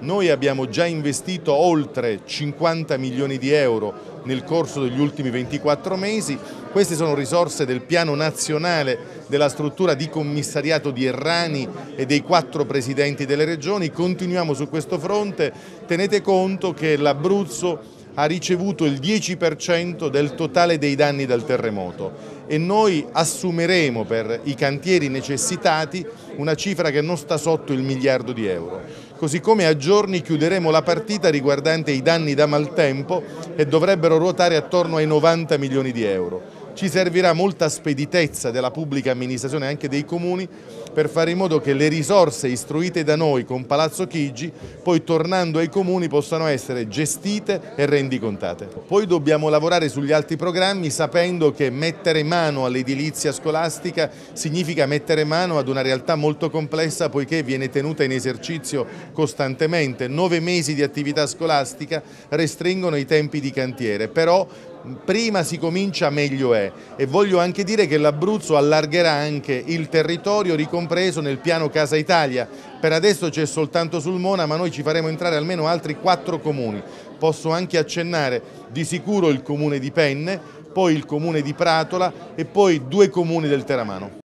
Noi abbiamo già investito oltre 50 milioni di euro nel corso degli ultimi 24 mesi, queste sono risorse del piano nazionale della struttura di commissariato di Errani e dei 4 presidenti delle regioni, continuiamo su questo fronte, tenete conto che l'Abruzzo ha ricevuto il 10% del totale dei danni dal terremoto e noi assumeremo per i cantieri necessitati una cifra che non sta sotto il miliardo di euro. Così come a giorni chiuderemo la partita riguardante i danni da maltempo e dovrebbero ruotare attorno ai 90 milioni di euro. Ci servirà molta speditezza della pubblica amministrazione e anche dei comuni per fare in modo che le risorse istruite da noi con Palazzo Chigi poi tornando ai comuni possano essere gestite e rendicontate. Poi dobbiamo lavorare sugli altri programmi sapendo che mettere mano all'edilizia scolastica significa mettere mano ad una realtà molto complessa poiché viene tenuta in esercizio costantemente. 9 mesi di attività scolastica restringono i tempi di cantiere, però prima si comincia meglio è e voglio anche dire che l'Abruzzo allargherà anche il territorio ricompreso nel piano Casa Italia. Per adesso c'è soltanto Sulmona, ma noi ci faremo entrare almeno altri 4 comuni. Posso anche accennare di sicuro il comune di Penne, poi il comune di Pratola e poi 2 comuni del Teramano.